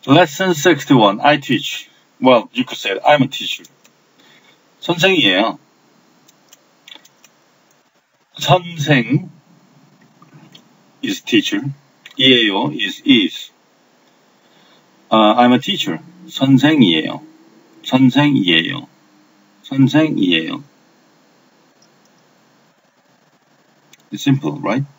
Lesson 61. I teach. Well, you could say I'm a teacher. 선생이에요. 선생 is teacher. 이에요 is. I'm a teacher. 선생이에요. 선생이에요. 선생이에요. It's simple, right?